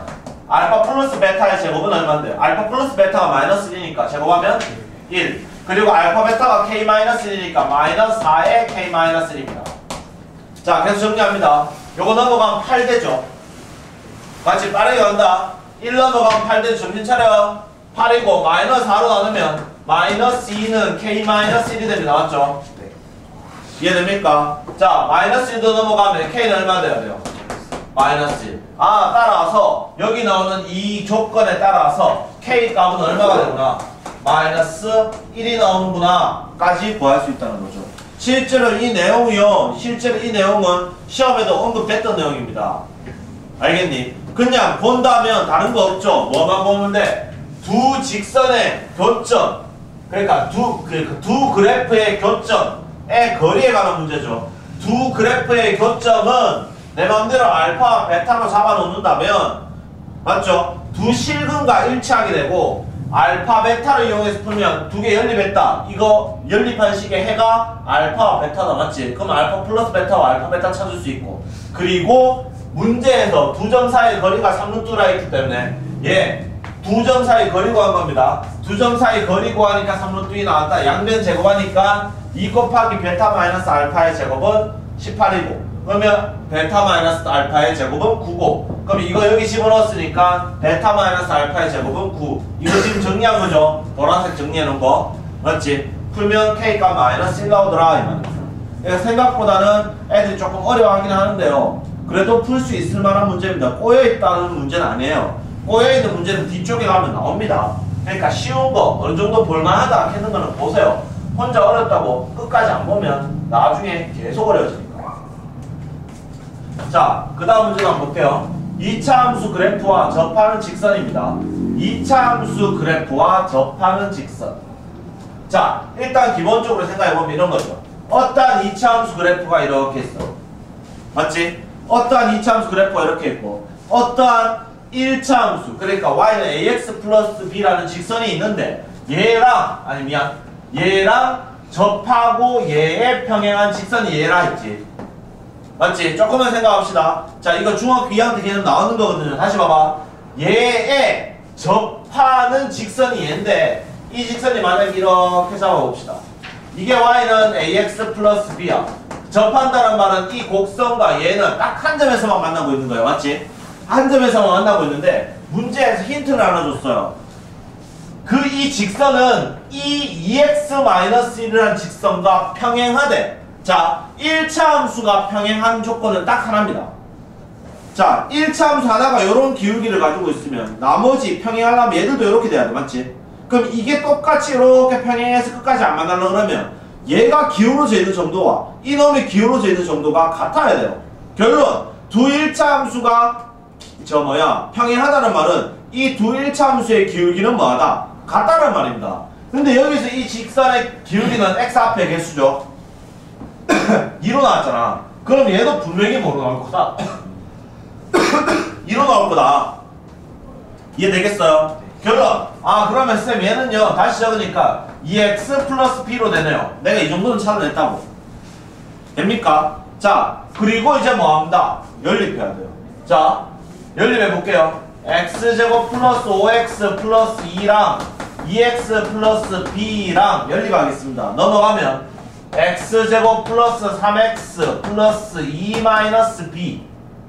알파 플러스 베타의 제곱은 얼마인데? 알파 플러스 베타가 마이너스 1이니까 제곱하면 1. 그리고 알파 베타가 k 마이너스 1이니까 마이너스 4의 k 마이너스 1입니다. 자, 계속 정리합니다. 요거 넘어가면 8 되죠? 같이 빠르게 간다. 1 넘어가면 8 되죠? 정신 차려. 8이고 마이너스 4로 나누면 마이너스 2는 k 마이너스 1이 됩니다. 맞죠? 네. 이해됩니까? 자, 마이너스 1도 넘어가면 k는 얼마 돼야 돼요? 마이너스 1. 아, 따라서 여기 나오는 이 조건에 따라서 k 값은 얼마가 되구나? 마이너스 1이 나오는구나 까지 구할 수 있다는 거죠. 실제로 이 내용이요, 실제로 이 내용은 시험에도 언급됐던 내용입니다. 알겠니? 그냥 본다면 다른 거 없죠. 뭐만 보면 돼? 두 직선의 교점, 그러니까 두 그래프의 교점의 거리에 관한 문제죠. 두 그래프의 교점은 내 마음대로 알파, 베타로 잡아놓는다면, 맞죠? 두 실근과 일치하게 되고, 알파, 베타를 이용해서 풀면 두 개 연립했다. 이거 연립한 식의 해가 알파와 베타다. 맞지? 그럼 알파 플러스 베타와 알파, 베타 찾을 수 있고. 그리고 문제에서 두 점 사이의 거리가 3루트라 했기 때문에 두 점 사이 거리 구한 겁니다. 두 점 사이 거리 구하니까 3루트이 나왔다. 양변 제곱하니까 2 곱하기 베타 마이너스 알파의 제곱은 18이고, 그러면 베타 마이너스 알파의 제곱은 9고, 그럼 이거 여기 집어넣었으니까 베타 마이너스 알파의 제곱은 9. 이거 지금 정리한 거죠? 보라색 정리해놓은 거. 맞지? 풀면 k가 마이너스 1 나오더라 이 말입니다. 그러니까 생각보다는 애들이 조금 어려워하긴 하는데요, 그래도 풀 수 있을 만한 문제입니다. 꼬여있다는 문제는 아니에요. 꼬여있는 문제는 뒤쪽에 가면 나옵니다. 그러니까 쉬운 거 어느 정도 볼만하다 하는 거는 보세요. 혼자 어렵다고 끝까지 안 보면 나중에 계속 어려워지니까. 자, 그 다음 문제 한번 볼게요. 2차 함수 그래프와 접하는 직선입니다. 2차 함수 그래프와 접하는 직선. 자, 일단 기본적으로 생각해보면 이런 거죠. 어떠한 2차 함수 그래프가 이렇게 있어. 맞지? 어떠한 2차 함수 그래프가 이렇게 있고, 어떠한 1차 함수, 그러니까 y는 ax 플러스 b라는 직선이 있는데, 얘랑 접하고 얘에 평행한 직선이 얘라 했지. 맞지? 조금만 생각합시다. 자, 이거 중학교 2학년 개념 나오는 거거든요. 다시 봐봐. 얘에 접하는 직선이 얘인데, 이 직선이 만약에 이렇게 잡아봅시다. 이게 y는 ax 플러스 b야. 접한다는 말은 이 곡선과 얘는 딱 한 점에서만 만나고 있는 거예요. 맞지? 한 점에서만 만나고 있는데, 문제에서 힌트를 하나 줬어요. 이 직선은 이 2x-1이라는 직선과 평행하되, 자, 1차 함수가 평행한 조건은 딱 하나입니다. 자, 1차 함수 하나가 이런 기울기를 가지고 있으면 나머지 평행하려면 얘들도 이렇게 돼야 돼. 맞지? 그럼 이게 똑같이 이렇게 평행해서 끝까지 안 만나려고 그러면 얘가 기울어져 있는 정도와 이놈이 기울어져 있는 정도가 같아야 돼요. 결론, 두 1차 함수가 평행하다는 말은 이 두 1차 함수의 기울기는 뭐하다? 같다는 말입니다. 근데 여기서 이 직선의 기울기는 x 앞에 개수죠. 2로 나왔잖아. 그럼 얘도 분명히 뭐로 나올 거다? 2로 나올 거다. 이해되겠어요? 결론, 그러면 쌤 얘는요, 다시 적으니까 2x 플러스 b로 되네요. 내가 이 정도는 찾아냈다고. 됩니까? 자, 그리고 이제 뭐합니다? 연립해야 돼요. 자, 연립해 볼게요. x제곱 플러스 5x 플러스 2랑 2x 플러스 b랑 연립하겠습니다. 넘어가면 x제곱 플러스 3x 플러스 2 마이너스 b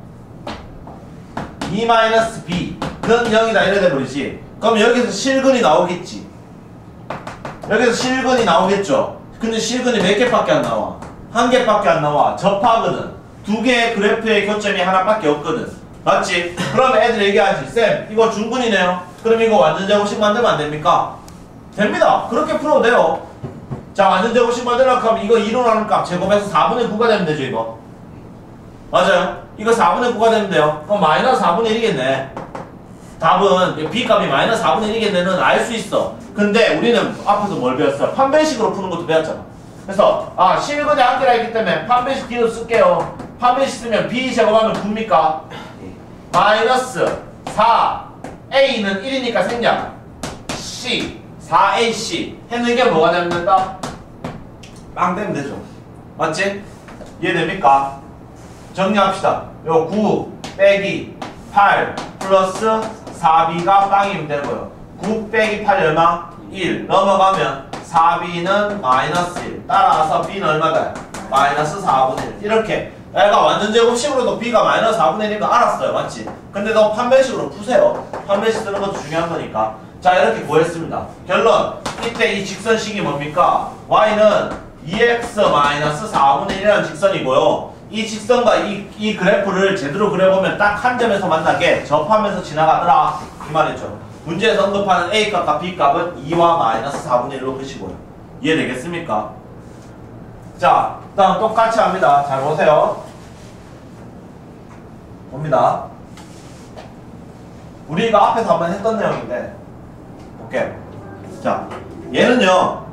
2 마이너스 b는 0이다 이래 돼버리지. 그럼 여기서 실근이 나오겠지. 여기서 실근이 나오겠죠. 근데 실근이 몇 개밖에 안 나와? 한 개밖에 안 나와. 접하거든. 두 개의 그래프의 교점이 하나밖에 없거든. 맞지? 그러면 애들 얘기하지. 쌤, 이거 중근이네요. 그럼 이거 완전 제곱식 만들면 안 됩니까? 됩니다. 그렇게 풀어도 돼요. 자, 완전 제곱식 만들려고 하면 이거 2로 나눈 값 제곱해서 4분의 9가 되면 되죠, 이거. 맞아요? 이거 4분의 9가 되면 돼요. 그럼 마이너스 4분의 1이겠네. 답은 b값이 마이너스 4분의 1이겠네는 알 수 있어. 근데 우리는 앞에서 뭘 배웠어? 판별식으로 푸는 것도 배웠잖아. 그래서 실근이 한 개라 했기 때문에 판별식 뒤로 쓸게요. 판별식 쓰면 b 제곱하면 9입니까? 마이너스 4a는 1이니까 생략 c 4ac 했는 게 뭐가 되면 된다? 빵 되면 되죠. 맞지? 이해됩니까? 정리합시다. 요 9 빼기 8 플러스 4b가 빵이면 되고요. 9 빼기 8이 얼마? 1 넘어가면 4b는 마이너스 1 따라서 b는 얼마다? 마이너스 4분의 1 이렇게 애가 완전 제곱식으로도 b가 마이너스 4분의 1인 거 알았어요. 맞지? 근데 너 판별식으로 푸세요. 판별식 쓰는 것도 중요한 거니까. 자 이렇게 구했습니다. 결론 이때 이 직선식이 뭡니까? y는 2x-4분의 1이라는 직선이고요. 이 직선과 이 그래프를 제대로 그려보면 딱 한 점에서 만나게 접하면서 지나가더라 이 말이죠. 문제에서 언급하는 a값과 b값은 2와 마이너스 4분의 1로 그시고요. 이해되겠습니까? 자 다음 똑같이 합니다. 잘 보세요. 봅니다. 우리가 앞에서 한번 했던 내용인데 볼게요. 자 얘는요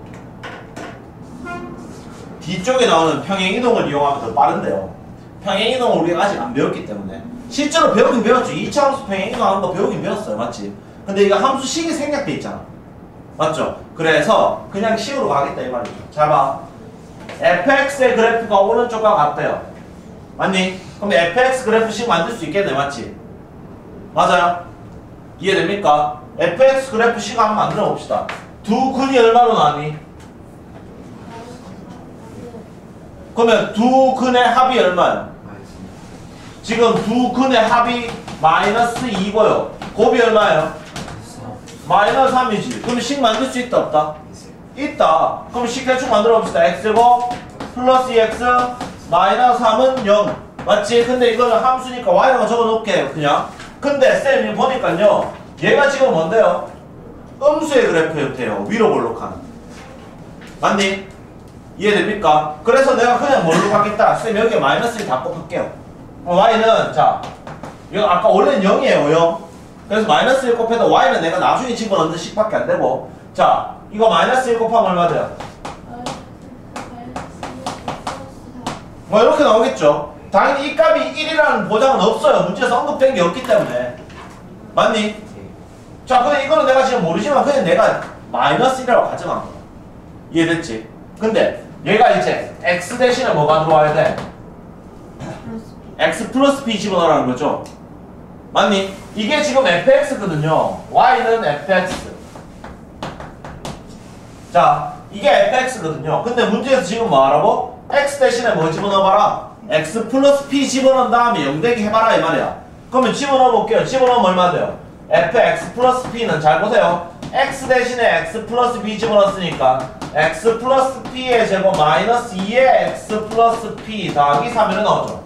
뒤쪽에 나오는 평행이동을 이용하면 더 빠른데요. 평행이동을 우리가 아직 안 배웠기 때문에 실제로 배우긴 배웠죠. 2차 함수 평행이동 하는 거 배우긴 배웠어요. 맞지? 근데 이거 함수식이 생략돼 있잖아. 맞죠? 그래서 그냥 식으로 가겠다 이 말이죠. 잘 봐. fx의 그래프가 오른쪽과 같대요. 맞니? 그럼 fx 그래프식 만들 수 있겠네. 맞지? 맞아요? 이해됩니까? fx 그래프식 한번 만들어 봅시다. 두 근이 얼마로 나왔니? 그러면 두 근의 합이 얼마예요? 지금 두 근의 합이 마이너스 2고요. 곱이 얼마예요? 마이너스 3이지. 그럼 식 만들 수 있다 없다? 있다. 그럼 식 대충 만들어 봅시다. x고 플러스 2x 마이너스 3은 0 맞지? 근데 이거는 함수니까 y라고 적어 놓을게요 그냥. 근데 쌤이 보니까요 얘가 지금 뭔데요? 음수의 그래프 형태예요. 위로 볼록하는. 맞니? 이해됩니까? 그래서 내가 그냥 뭘로 가겠다. 쌤 여기에 마이너스 1 다 곱할게요. y는 자 이거 아까 원래는 0이에요 0. 그래서 마이너스 1 곱해도 y는 내가 나중에 집어넣는 식밖에 안 되고. 자 이거 마이너스 1 곱하면 얼마 돼요? 뭐 이렇게 나오겠죠. 당연히 이 값이 1이라는 보장은 없어요. 문제에서 언급된 게 없기 때문에. 맞니? 자 근데 이거는 내가 지금 모르지만 그냥 내가 마이너스 1이라고 가정한 거야. 이해됐지? 근데 얘가 이제 x 대신에 뭐가 들어와야 돼? x 플러스 b 집어넣으라는 거죠. 맞니? 이게 지금 fx거든요. y는 fx. 자 이게 fx거든요. 근데 문제에서 지금 뭐 하라고? x 대신에 뭐 집어넣어봐라? x 플러스 p 집어넣은 다음에 0 되게 해봐라 이 말이야. 그러면 집어넣어 볼게요. 집어넣으면 얼마 돼요? fx 플러스 p는 잘 보세요. x 대신에 x 플러스 b 집어넣었으니까 x 플러스 p의 제곱 마이너스 2의 x 플러스 p 더하기 3이로 나오죠.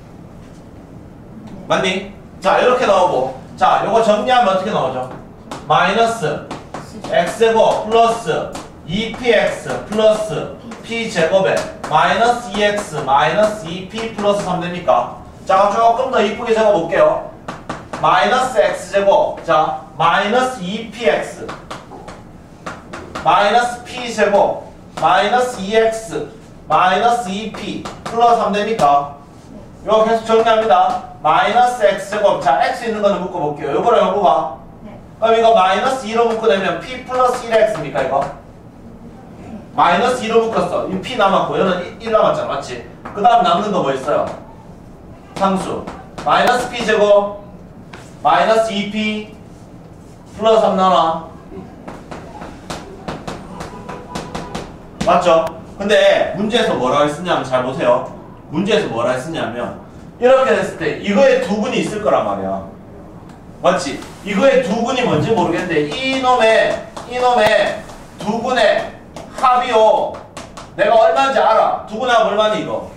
맞니? 자 이렇게 나오고 자 요거 정리하면 어떻게 나오죠? 마이너스 x제곱 플러스 2px 플러스 p제곱에 마이너스 2x 마이너스 2p 플러스 3 됩니까? 자 조금 더 이쁘게 적어볼게요. 마이너스 x제곱 자 마이너스 2px 마이너스 p제곱 마이너스 2x 마이너스 2p 플러스 3 됩니까? 이거 계속 정리합니다. 마이너스 x제곱 자 x 있는 거는 묶어볼게요. 요거랑 요거가 그럼 이거 마이너스 2로 묶어내면 p 플러스 1x입니까 이거? 마이너스 2로 묶었어. 이 p 남았고 얘는 1 남았잖아. 맞지? 그 다음 남는 거 뭐 있어요? 상수 마이너스 p 제곱 마이너스 2p 플러스 3 나눠. 맞죠? 근데 문제에서 뭐라고 했었냐면 잘 보세요. 문제에서 뭐라 했었냐면 이렇게 됐을 때 이거에 두 근이 있을 거란 말이야. 맞지? 이거에 두 근이 뭔지 모르겠는데 이놈의 두 근의 합이요 내가 얼마인지 알아. 두 근의 합 얼마니 이거?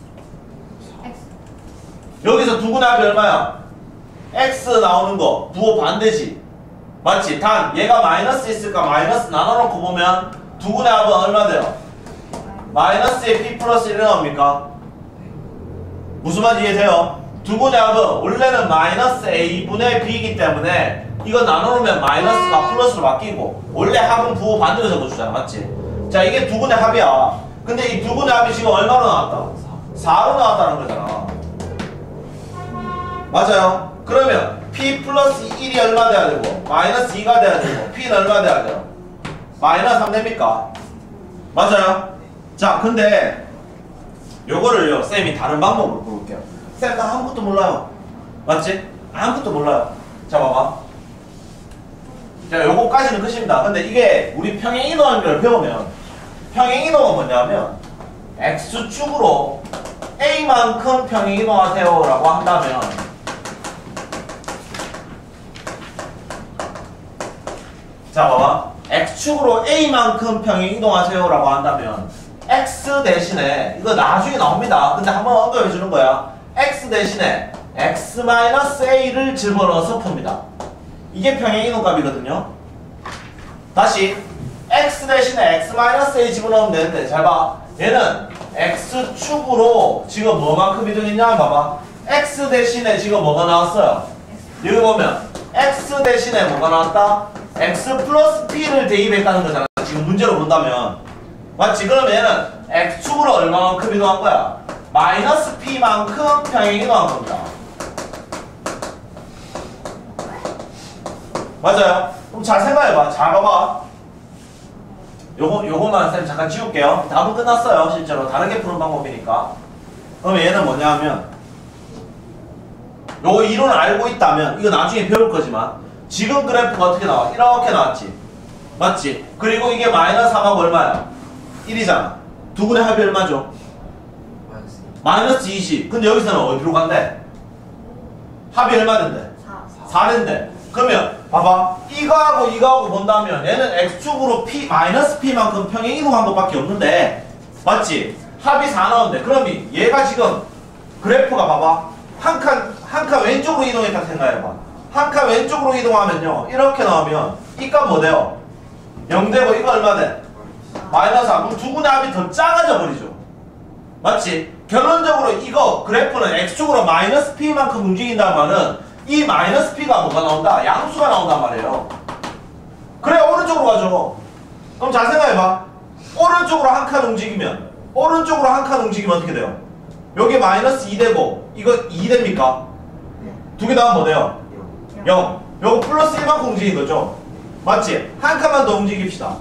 여기서 두 근의 합이 얼마야? x 나오는 거 부호 반대지. 맞지? 단 얘가 마이너스 있을까 마이너스 나눠놓고 보면 두 근의 합은 얼마 돼요? 마이너스에 p 플러스 1이 나옵니까? 무슨 말인지 이해돼요? 두 분의 합은 원래는 마이너스 a분의 b이기 때문에 이거 나눠놓으면 마이너스가 플러스로 바뀌고 원래 합은 부호 반대로 적어주잖아. 맞지? 자 이게 두 분의 합이야. 근데 이 두 분의 합이 지금 얼마로 나왔다? 4로 나왔다는 거잖아. 맞아요? 그러면 p 플러스 1이 얼마 돼야 되고 마이너스 2가 돼야 되고 p는 얼마 돼야 돼요? 마이너스 3 됩니까? 맞아요? 자 근데 요거를요 쌤이 다른 방법으로 볼게요. 쌤 나 아무것도 몰라요. 맞지? 아무것도 몰라요. 자, 봐봐. 자, 요거까지는 끝입니다. 근데 이게 우리 평행이동하는 걸 배우면 평행이동은 뭐냐면 x축으로 a만큼 평행이동하세요 라고 한다면 자, 봐봐. x축으로 a만큼 평행이동하세요 라고 한다면 x 대신에 이거 나중에 나옵니다. 근데 한번 언급해 주는 거야. x 대신에 x-a를 집어넣어서 풉니다. 이게 평행이동값이거든요. 다시 x 대신에 x-a 집어넣으면 되는데 잘 봐. 얘는 x축으로 지금 뭐만큼 이동했냐 봐봐. x 대신에 지금 뭐가 나왔어요? 여기 보면 x 대신에 뭐가 나왔다? x 플러스 p를 대입했다는 거잖아. 지금 문제로 본다면 맞지? 그러면 얘는 x축으로 얼마만큼 이동한 거야? 마이너스 p만큼 평행이동한 겁니다. 맞아요? 그럼 잘 생각해봐. 잘 봐봐. 요거만 쌤 잠깐 지울게요. 답은 끝났어요. 실제로 다르게 푸는 방법이니까. 그러면 얘는 뭐냐 하면 요거 이론을 알고 있다면 이거 나중에 배울 거지만 지금 그래프가 어떻게 나와? 이렇게 나왔지. 맞지? 그리고 이게 마이너스 3하고 얼마야? 1이잖아. 두 분의 합이 얼마죠? 마이너스 20. 근데 여기서는 어디로 간대? 합이 얼마 된대? 4 된대. 그러면 봐봐. 이거하고 본다면 얘는 x축으로 p 마이너스 p만큼 평행 이동한 것밖에 없는데 맞지? 합이 4 나오는데 그럼 얘가 지금 그래프가 봐봐. 한 칸 왼쪽으로 이동했다 생각해봐. 한 칸 왼쪽으로 이동하면요 이렇게 나오면 이 값 뭐 돼요? 0 되고 이거 얼마 돼? 마이너스 4. 그럼 두 분의 합이 더 작아져 버리죠. 맞지? 결론적으로 이거 그래프는 x축으로 마이너스 p만큼 움직인다는 말은 이 마이너스 p가 뭐가 나온다? 양수가 나온단 말이에요. 그래 오른쪽으로 가죠. 그럼 잘 생각해봐. 오른쪽으로 한 칸 움직이면 어떻게 돼요? 여기 마이너스 2 되고 이거 2 됩니까? 두 개 다음 뭐 돼요? 0. 요거 플러스 1만큼 움직인 거죠. 맞지? 한 칸만 더 움직입시다.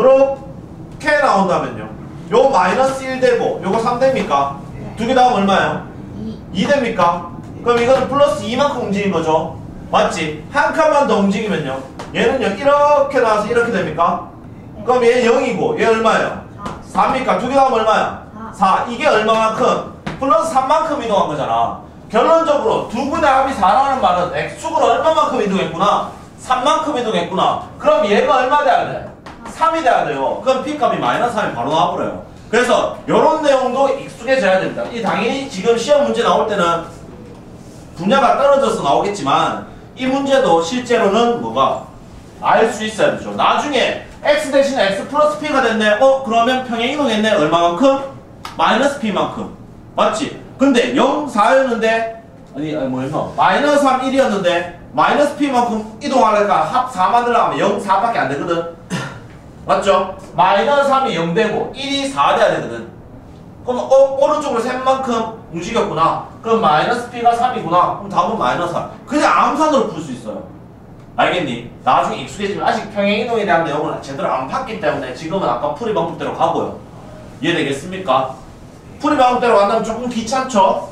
요렇게 나온다면요 요 마이너스 1 되고 요거 3 됩니까? 두 개 다음 얼마예요? 2 됩니까? 그럼 이거는 플러스 2만큼 움직인 거죠. 맞지? 한 칸만 더 움직이면요 얘는요 이렇게 나와서 이렇게 됩니까? 그럼 얘 0이고 얘 얼마예요? 4입니까? 두 개 다음 얼마야? 4. 이게 얼마만큼? 플러스 3만큼 이동한 거잖아. 결론적으로 두 분의 합이 4라는 말은 x축으로 얼마만큼 이동했구나? 3만큼 이동했구나. 그럼 얘가 얼마 돼야 돼? 3이 돼야 돼요. 그럼 p값이 마이너스 3이 바로 나와버려요. 그래서 이런 내용도 익숙해져야 됩니다. 이 당연히 지금 시험 문제 나올 때는 분야가 떨어져서 나오겠지만 이 문제도 실제로는 뭐가 알 수 있어야 되죠. 나중에 x 대신에 x 플러스 p가 됐네. 그러면 평행이동했네. 얼마만큼? 마이너스 p만큼. 맞지? 근데 0, 4였는데 아니 뭐 얼마? 마이너스 3, 1이었는데 마이너스 p만큼 이동하려니까 합 4 만들려면 0, 4밖에 안 되거든. 맞죠? 마이너스 3이 0 되고 1이 4 돼야 되거든. 그럼 오른쪽으로 셈만큼 움직였구나. 그럼 마이너스 p가 3이구나. 그럼 답은 마이너스 3. 그냥 암산으로 풀 수 있어요. 알겠니? 나중에 익숙해지면 아직 평행이동에 대한 내용을 제대로 안 팠기 때문에 지금은 아까 풀이 방법대로 가고요. 이해되겠습니까? 풀이 방법대로 간다면 조금 귀찮죠?